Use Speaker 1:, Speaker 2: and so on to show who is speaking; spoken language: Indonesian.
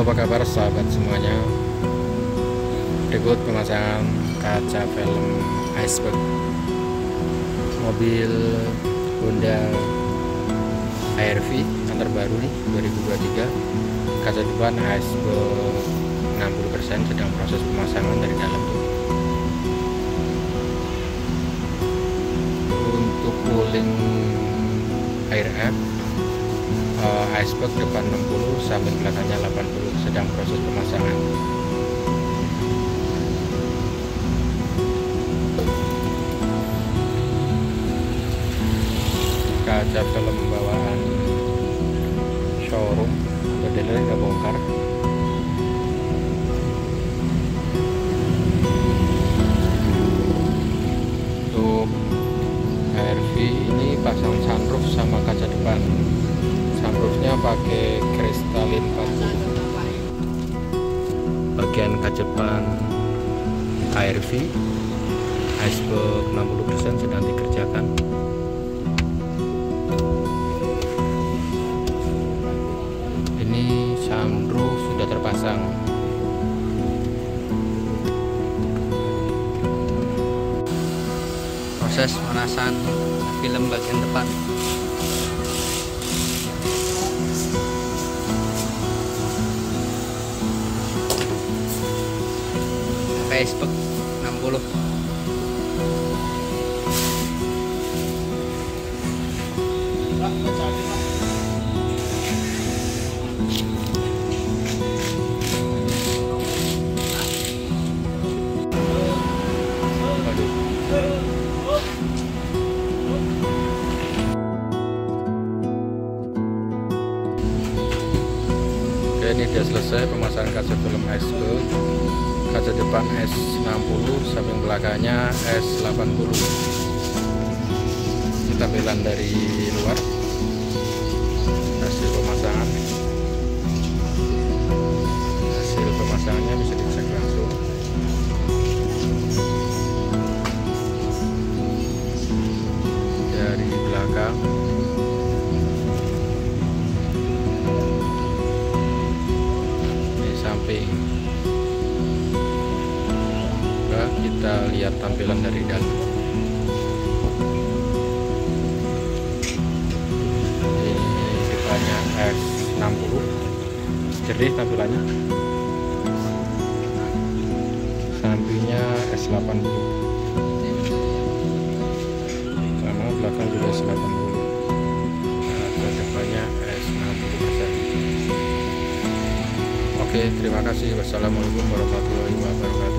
Speaker 1: apa kabar sahabat semuanya? Berikut pemasangan kaca film iceberg mobil Honda HR-V yang terbaru nih 2023. Kaca depan iceberg 60%, sedang proses pemasangan dari dalam tuh. Untuk cooling air F iceberg depan 60, samping belakangnya 80, sedang proses pemasangan. Kaca film bawaan showroom modelnya nggak bongkar. Untuk HR-V ini pasang sunroof sama kaca depan. Sunroofnya pakai kristalin 40. Bagian kaca depan HR-V iceberg 60% sedang dikerjakan. Ini sunroof sudah terpasang.
Speaker 2: Proses pemanasan film bagian depan. Iceberg 60.
Speaker 1: Oke, ini sudah selesai pemasangan kaca film iceberg. Kaca depan S60, samping belakangnya S80. Ini tampilan dari luar hasil pemasangan. Hasil pemasangannya bisa dicek langsung. Dari belakang ini samping. Kita lihat tampilan dari dalam. Ini depannya S60, jernih tampilannya. Sampingnya S80, sama belakang juga S80. Nah, depannya S60%. Oke, terima kasih. Wassalamualaikum warahmatullahi wabarakatuh.